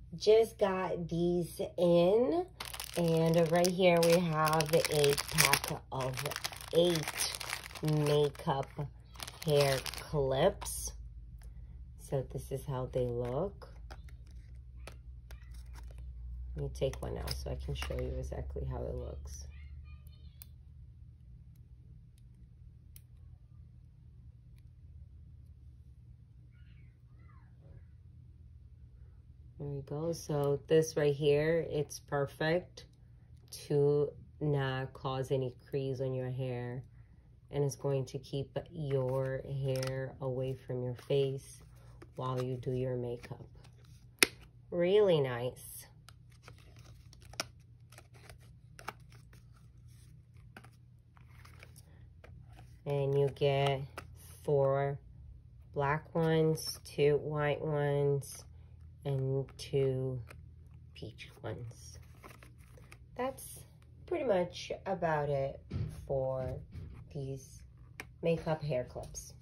just got these in, and right here we have a pack of 8 makeup hair clips. So this is how they look. Let me take one out so I can show you exactly how it looks. There we go. So this right here, it's perfect to not cause any crease on your hair, and it's going to keep your hair away from your face while you do your makeup. Really nice. And you get 4 black ones, 2 white ones, and 2 peach ones. That's pretty much about it for these makeup hair clips.